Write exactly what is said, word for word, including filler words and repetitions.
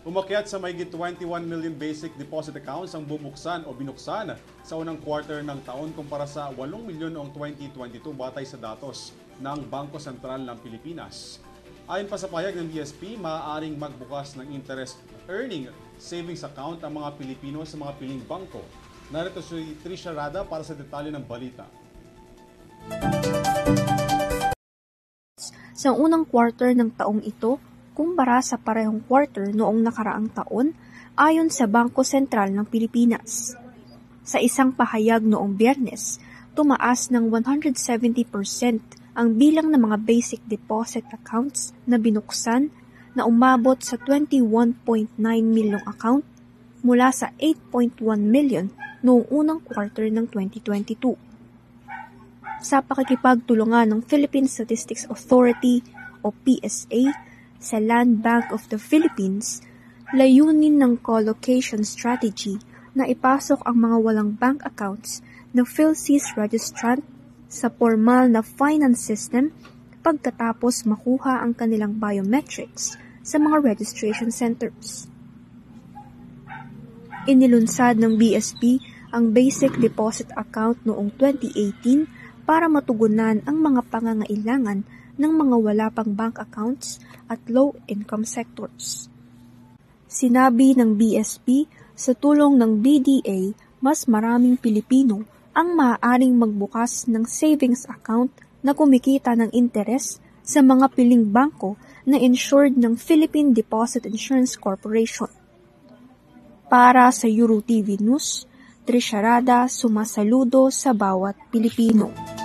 Umakyat sa mahigit twenty-one million basic deposit accounts ang bubuksan o binuksan sa unang quarter ng taon kumpara sa walong milyon noong twenty twenty-two batay sa datos ng Bangko Sentral ng Pilipinas. Ayon pa sa pahayag ng B S P, maaaring magbukas ng interest earning savings account ang mga Pilipino sa mga piling bangko. Narito si Trisha Rada para sa detalye ng balita. Sa unang quarter ng taong ito, kumpara sa parehong quarter noong nakaraang taon, ayon sa Bangko Sentral ng Pilipinas. Sa isang pahayag noong Biyernes, tumaas ng one hundred seventy percent ang bilang ng mga basic deposit accounts na binuksan na umabot sa twenty-one point nine milyong account mula sa eight point one million noong unang quarter ng twenty twenty-two. Sa pakikipagtulungan ng Philippine Statistics Authority o P S A, sa Land Bank of the Philippines, layunin ng co-location strategy na ipasok ang mga walang bank accounts na PhilSys registrant sa formal na finance system pagkatapos makuha ang kanilang biometrics sa mga registration centers. Inilunsad ng B S P ang Basic Deposit Account noong twenty eighteen para matugunan ang mga pangangailangan ng mga wala pang bank accounts at low-income sectors. Sinabi ng B S P, sa tulong ng B D A, mas maraming Pilipino ang maaaring magbukas ng savings account na kumikita ng interes sa mga piling bangko na insured ng Philippine Deposit Insurance Corporation. Para sa Euro T V News, Trisha Rada, sumasaludo sa bawat Pilipino.